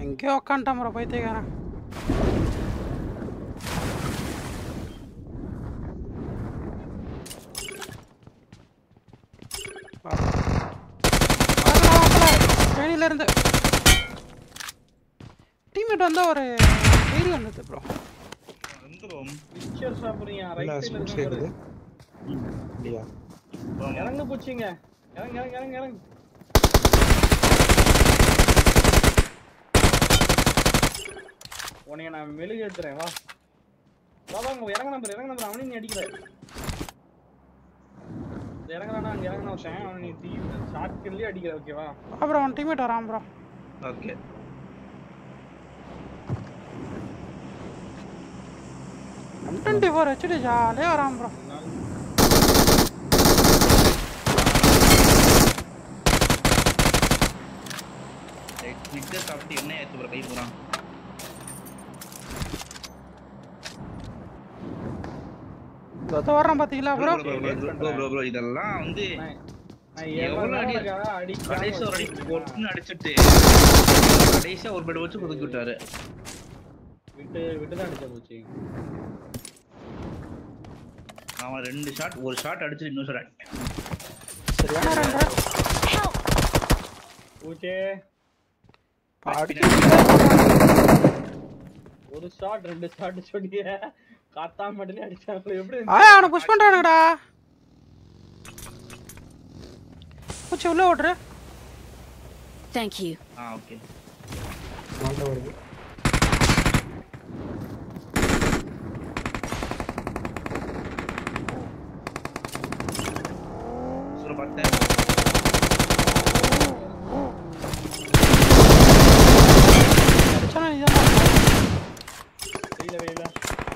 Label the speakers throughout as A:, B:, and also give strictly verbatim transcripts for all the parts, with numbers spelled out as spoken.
A: எங்கேயோ உக்காண்டான் ப்ரோ பைத்தியக்காரன். வெளியில இருந்து டீம்மேட் வந்தா ஒரு ஏரி வந்தது ப்ரோ.
B: வந்துரும்
C: பிக்சர் சாப்பிடுறீங்க ரைட் சைடுல
D: இருக்குது. இல்லையா
C: இறங்க போச்சுங்க. இறங்க இறங்க இறங்க இறங்க. உன்னைய நான் மெழுகு ஏத்துறேன் வா. வா வாங்க இறங்க நம்பர் இறங்க நம்பர் அவனையும் நீ அடிக்கல. இறங்கறானா அங்க இறங்கன ஒருத்தன் அவனை நீ தீ ஷாட் கில்லே அடிக்கற ஓகேவா?
A: அப்புறம் அவன் டீம்மேட் வரான் bro.
B: Okay
A: M twenty four HD ஜாலியா வரான் ப்ரோ.
B: மிக்சர் சாப்பிட்டு என்ன ஏத்து ப்ரோ கை போறான்.
A: இதோ வர்றான் பாத்தீங்களா ப்ரோ.
B: ப்ரோ ப்ரோ ப்ரோ இதெல்லாம் வந்து
C: நான் எவ்வளவு அடி அடி
B: கடைசி ஒரு அடி போட்டு அடிச்சிட்டு கடைசியா ஒரு பெட் வச்சு குதிக்கி விட்டாரு.
C: விட்டு விட்டு தான் அடிச்ச போச்சு.
B: அவன் ரெண்டு ஷாட் ஒரு ஷாட் அடிச்சு இன்னொரு ஷாட்
A: சரியான ரன்.
C: பூச்சே ஒரு ஷாட் ரெண்டு ஷாட் சொல்லியே காத்தா மட்டும் அடிச்சாங்க எப்படி?
A: ஆயா அவனை புஷ் பண்றானுடா. பூச்சி உள்ள ஓடுற.
E: Thank you.
B: ஆ ஓகே
D: மாட்ட வருது.
B: சுர பட்டே
A: அடிச்சானா இதான்
C: வெளியில வெளியில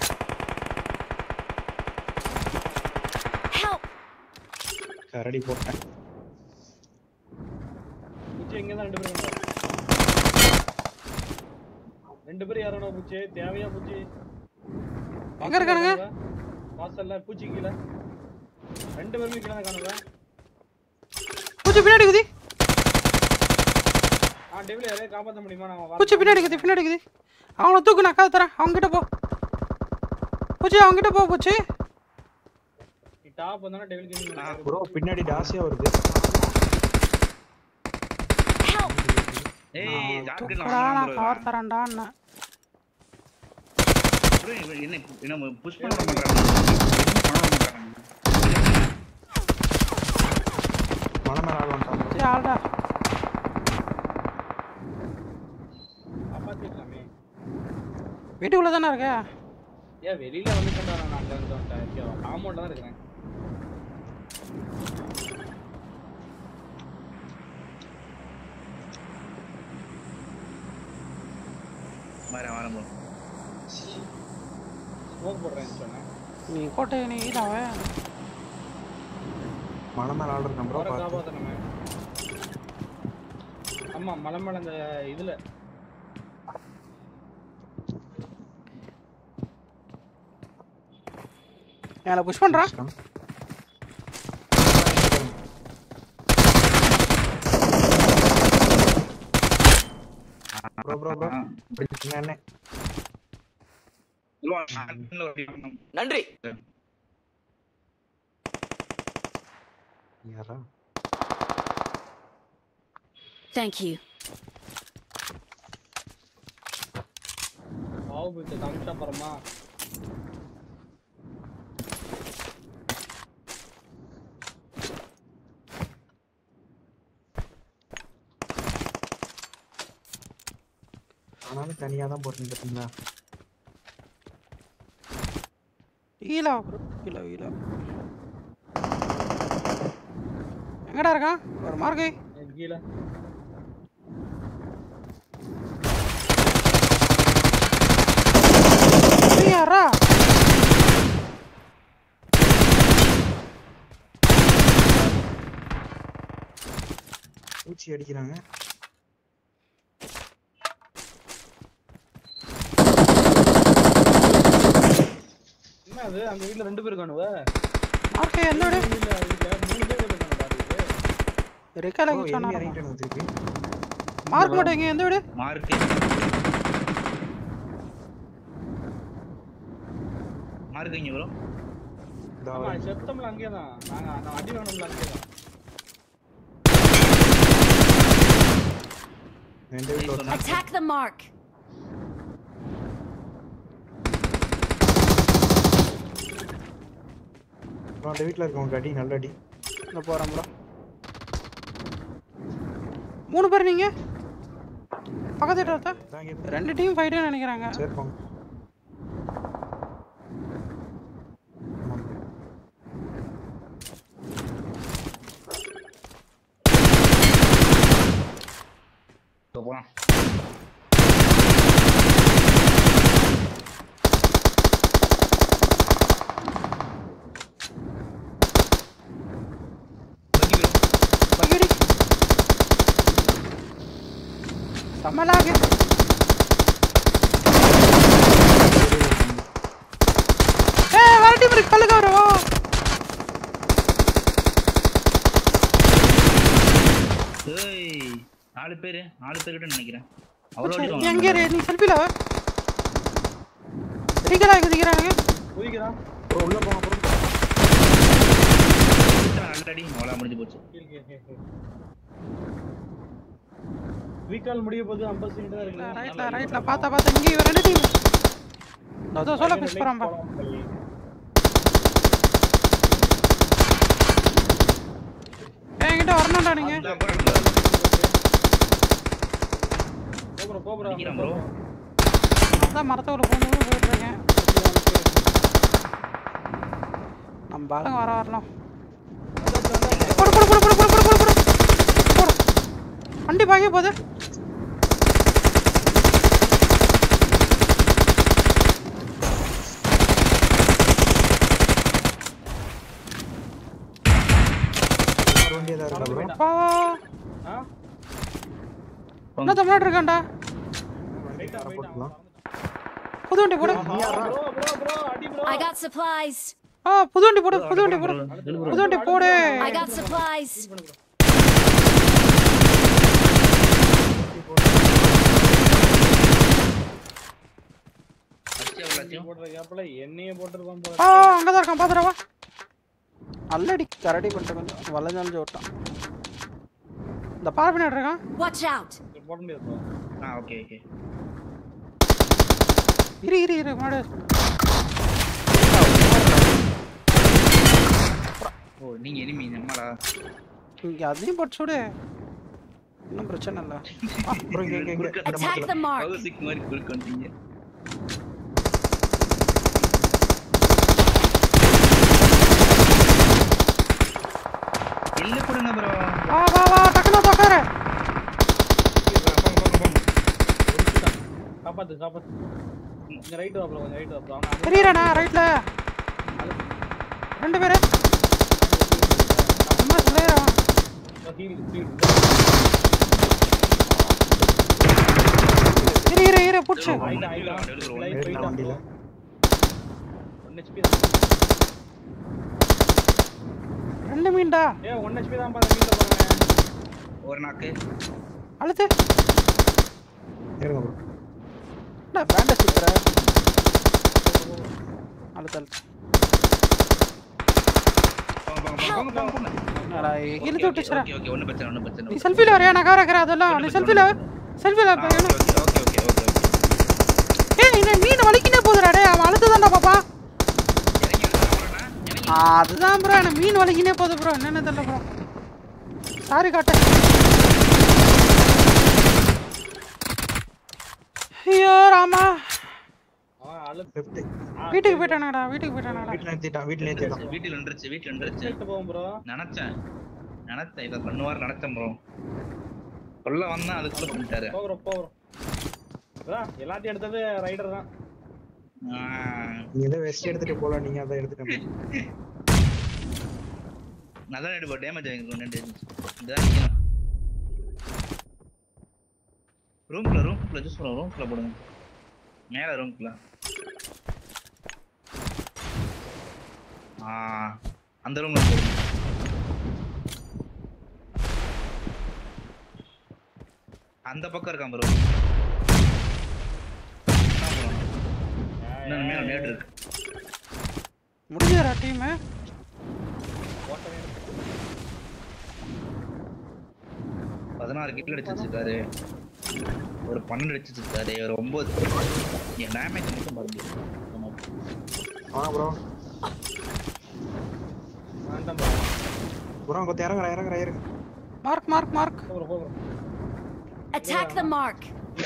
E: Help.
D: கரடி போட்டேன்.
C: பூச்சி எங்க தான் ரெண்டு பேரும் வந்தாங்க. ரெண்டு பேரும் யாரோட பூச்சி தேவையா பூச்சி?
A: எங்க இருக்கானுங்க?
C: வாசல்ல பூச்சி கீழ ரெண்டு பேரும் கீழ தான் காணுங்க.
A: பூச்சி பின்னாடி குதி.
C: ஆ டேபிள் யாரே காப்பாத்த முடியுமா? நான்
A: பூச்சி பின்னாடி குதி பின்னாடி குதி. அவனை தூக்கு நான் காத்து தரேன். அவங்க கிட்ட போ. பூச்சி அவங்க கிட்ட போ பூச்சி.
C: நீ டாப் வந்தானே டேபிள் கேமிங்.
B: நான்
D: ப்ரோ பின்னாடி டாசியா வருது.
B: ஏய் ஜாக்கெட்ல
A: தூக்குடா
B: வாங்க
A: நான்
B: ப்ரோ.
A: கவர் தரேன்டா அண்ணா.
B: ப்ரோ என்ன என்ன புஷ் பண்ண மாட்டறாங்க.
D: மலை மேல ஆள் வந்துட்டான்.
A: சரி ஆல்டா.
C: காப்பாத்திக்கலாமே.
A: வீட்டுக்குள்ள தானே இருக்க.
C: ஏன் வெளியில வந்துட்டா நான் அங்க இருந்து வந்துட்டேன். ஓகேவா? காம்பவுண்ட்ல தான் இருக்கேன்.
B: மாற வாரம் ப்ரோ.
C: ஸ்மோக் போடுறேன்னு சொன்னேன்.
A: நீ கோட்டை நீ ஈடாவே.
D: மலை மேல ஆள் இருக்கான் ப்ரோ
C: அவரை
D: பாத்து.
C: காப்பாத்தணுமே. ஆமா மலை மேல அந்த இதுல
A: என்ன புஷ் பண்றான்.
D: ப்ரோ ப்ரோ ப்ரோ என்ன
F: நன்றி.
D: யாரா?
E: Thank you.
C: பாவு பிடிச்ச தமிழ்ச்சா பரமா.
D: ஆனாலும் தனியா தான் போறீங்க பாத்தீங்களா?
A: ஈலா ப்ரோ ஈலா ஈலா. எங்கடா இருக்கான்? ஒரு மார்க்கை.
C: கீழ
A: யாரா?
D: பூச்சி அடிக்கிறாங்க.
C: என்ன அது அந்த வீட்ல ரெண்டு பேர் இருக்கானுவ.
A: மார்க்கை எந்த வீடு?
C: இல்ல வீட்ல மூணு பேர் இருக்காங்க பாருங்க.
A: ரெக்கால
D: ப்ரோ
A: குச்சானா?
D: எனிமி இறங்கிட்டானு திருப்பி.
A: மார்க் மாட்டேங்க எந்த வீடு
B: மார்க் மார்க் இங்க ப்ரோ
C: ஆமா செத்தம்ல அங்கேயே தான் நாங்க நான் அடி வாங்கணும்ல அங்கேயே தான்
D: ரெண்டு வீட்ல
E: Attack the mark.
D: அந்த வீட்ல இருக்கவங்க அடி நல்ல அடி
A: இந்த போறேன் ப்ரோ மூணு பேர் நீங்க பக்கத்து வீட்டுல
D: தாங்க
A: ரெண்டு டீம் ஃபைட் நினைக்கிறாங்க
D: சரி போங்க
B: போலாம்
A: பகிடி சமலாக ஏய் வேற டீம் இருக்கு கல்லுங்க ப்ரோ
B: ஏய் நாலு பேர் நாலு பேர் கிட்ட நினைக்கிறேன் அவ்வளவு
A: எங்க இரு நீ செல்ஃபில ரீகலா குதிக்கறாங்க
C: குதிக்கறான்
D: ப்ரோ உள்ள போங்க ப்ரோ
B: ஆல்ரெடி மோளா முடிஞ்சு போச்சு
C: வீக்கால் முடிய போது ஐம்பது செகண்ட் தான் இருக்கு
A: ரைட்ல ரைட்ல பாத்தா பாத்தா இங்க இவ ரெண்டு டீம் நோ சோலோ பிஸ் போறான் பா என்கிட்ட வரணும்டா நீங்க
C: போப்ரோ போப்ரோ
B: ப்ரோ
A: அதான் மரத்தோட போன்னு போயிட்டு இருக்கேன் நம்ம ஆளுங்க வர வரலாம் போடு போடு போடு போடு போடு போடு போடு போடு வண்டி பாக்க போகுது
D: வண்டி ஏதா இருக்கா ப்ரோ
A: அப்பா
C: ஆ
A: என்ன தமிழ்நாடு இருக்கான்டா
C: வெயிட்டா
D: போட்டுலாம்
A: புது வண்டி போடு
C: ப்ரோ ப்ரோ ப்ரோ அடி ப்ரோ
E: I got supplies.
A: ஆ புது வண்டி போடு புது வண்டி போடு புது வண்டி போடு
E: I got supplies.
C: போடுற கேப்ல என்னையே போட்டுறோம் போல
A: ஆ அங்க தான் இருக்கான் பாத்துறவா அல்லடி கரடி பண்ணிட்டு கொஞ்சம் வளைஞ்சு ஓட்டான் இந்த பார் பண்ணி இருக்கான்
E: Watch out.
C: போட முடியாது ப்ரோ
B: ஆ ஓகே ஓகே
A: இரு இரு இரு மாடு
B: ஓ நீங்க எனிமி நம்மளா
A: இங்க அதையும் போட்டு சுடு இன்னும் பிரச்சனை இல்ல
D: ப்ரோ இங்க இங்க இங்க இந்த
E: Attack the mark.
B: கௌசிக் மாதிரி குறுக்கு வந்துட்டீங்க இல்ல கொடுங்க ப்ரோ
A: வா வா வா டக்குனு உட்காரு
C: காப்பாத்து காப்பாத்து இங்க ரைட் வா ப்ரோ கொஞ்சம் ரைட் வா ப்ரோ அவன்
A: தெரியறடா ரைட்ல ரெண்டு பேரு அம்மா சொல்லேறா
C: ஹீல் ஹீல்
A: இரு இரு இரு புடிச்சு
C: ஆயிடா ஆயிடா லைட்
D: ஏறிட்டா
C: போய்டா
D: வண்டியில
C: ஒன் ஹெச்பி தான்
A: ரெண்டு மீன்டா
C: ஏ ஒன் ஹெச்பி தான் பாரு மீன்ல போறேன்
B: ஒரு நாக்கு
A: அழுத்து
D: ஏறுங்க ப்ரோ
A: என்ன பேண்டேஜ் சுத்துற அழுத்து அழுத்து
B: போங்க போங்க போங்க போங்க
A: என்னடா இழுத்து விட்டுச்சுடா
B: ஓகே ஓகே ஒண்ணு பிரச்சனை ஒண்ணு பிரச்சனை
A: நீ செல்ஃபில வரையா நான் கார கற அதெல்லாம் நீ செல்ஃபில செல்ஃபில
B: ஓகே ஓகே ஓகே ஓகே
A: ஏய் இந்த மீன் வலிக்கினே போதுடா டேய் அவன் அழுத்துதான்டா பாப்பா
B: இறங்கி வரணும்னா இறங்கி
A: அதுதான் ப்ரோ எனக்கு மீன் வலிக்கினே போகுது ப்ரோ என்னன்னு தெரியல ப்ரோ சாரி காட்டு ஐயோ ராமா
C: அவன் அழு
D: லெஃப்ட்
A: வீட்டுக்கு போயிட்டானடா வீட்டுக்கு போயிட்டானடா
D: வீட்ல நிறுத்திட்டான் வீட்ல நிறுத்திட்டான்
B: வீட்டில் நின்றுச்சு வீட்டில் நின்றுச்சு
C: செட் போவோம் ப்ரோ
B: நினைச்சேன் நினைச்சேன் இதை பண்ணுவார் நினைச்சேன் ப்ரோ சொல்ல வந்தேன் அதுக்குள்ள பண்ணிட்டாரு
C: போகிறோம் போகிறோம் ப்ரோ எல்லாத்தையும் எடுத்தது ரைடர் தான்
B: ஆ,
D: நீ ஏதோ வெஸ்ட் எடுத்துட்டு போல நீங்க அதை எடுத்துட்டேன்
B: நல்லா எடுப்பா டேமேஜ் ஆகிருக்கும் இதான் ரூம்குள்ள ரூம்குள்ள ஜூஸ் பண்ணுவோம் ரூம்குள்ள போடுங்க மேல ரூம்குள்ள ஆ அந்த ரூம்ல போடுங்க அந்த பக்கம் இருக்கான் ப்ரோ. இன்னும் மேல நேட் இருக்கு.
A: முடிஞ்சடா டீம்.
B: பதினாறு கில் அடிச்சு வச்சிருக்காரு. ஒரு பன்னெண்டு அடிச்சு வச்சிருக்காரு. ஒரு ஒன்பது. என் டேமேஜ் மட்டும் பாருங்க.
D: ஆ ப்ரோ.
C: வேண்டாம் ப்ரோ.
D: ப்ரோ கொத்த இறங்குற இறங்குற இறங்கு.
A: Mark mark mark.
C: போ ப்ரோ போ bro.
E: Attack the mark.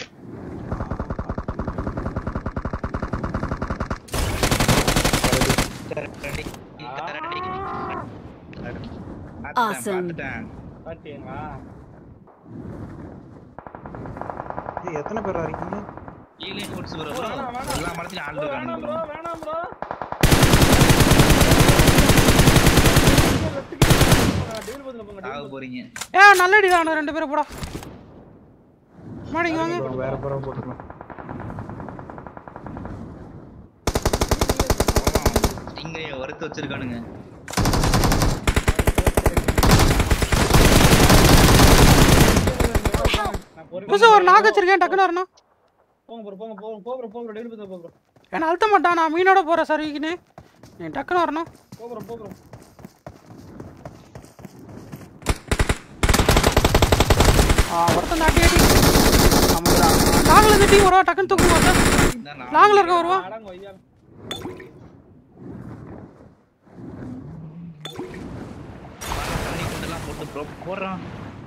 E: Awesome.
C: பாத்தீங்களா?
D: ஏய் எத்தனை பேர் இருக்கீங்க?
B: ஈலியன் ஃபுட்ஸ் ப்ரோ.
C: வேணாம், வேணாம்.
B: எல்லா மரத்துலயும் ஆள்
C: வேணாம்
B: இருக்காங்க
C: ப்ரோ,
B: ப்ரோ.
C: வேணாம் ப்ரோ. டீல் பதில போங்க.
B: ஆக போறீங்க.
A: ஏ நல்லடி தான் ரெண்டு பேரும் போடா. மாடிங்க வாங்க.
D: ப்ரோ வேற ப்ரோ போட்டுக்கலாம்.
B: இங்க வறுத்து வச்சிருக்கானுங்க.
A: புதுசா ஒரு நாக்கு வச்சிருக்கேன் டக்குனு வரணும்.
C: போங்க ப்ரோ போங்க போங்க போ ப்ரோ போ ப்ரோ டீல் பதில போ ப்ரோ.
A: என்ன அழுத்த மாட்டான் நான் மீனோட போறேன் சர்வீக்குன்னு. நீ டக்குனு வரணும்.
C: போ ப்ரோ போ ப்ரோ.
A: ஆ ஒருத்தன் தாட்டி அடி. ஆமாடா. லாங்ல இருந்து டீம் வருவா டக்குனு தூக்கு வரணும். லாங்ல இருக்க வருவா.
C: அடங்க ஐயா.
B: தண்ணி கொண்டெல்லாம் போட்டு ப்ரோ போறான்.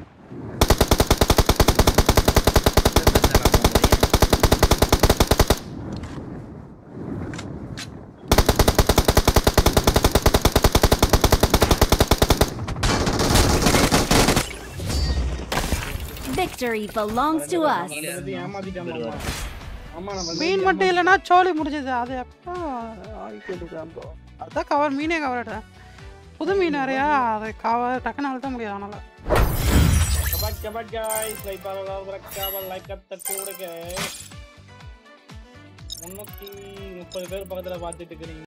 E: Victory belongs to us.
C: ஏமாத்திட்டான் மாமா. ஆமா நம்ம
A: மீன் மட்டும் இல்லைன்னா சோலி முடிஞ்சது. அது எப்போ ஆயிக்கிட்டு ப்ரோ. அதான் கவர் மீனே கவர் ஆடுறேன். புது மீன் நிறையா அதை கவர் டக்குன்னு அழுத்த முடியாது அதனால.
C: கபாட் கபாட் गाइस லைக் பண்ணலாம் மறக்காம லைக் தட்டி விடுங்க. முன்னூத்தி முப்பது பேர் பக்கத்துல பார்த்துட்டு இருக்கீங்க.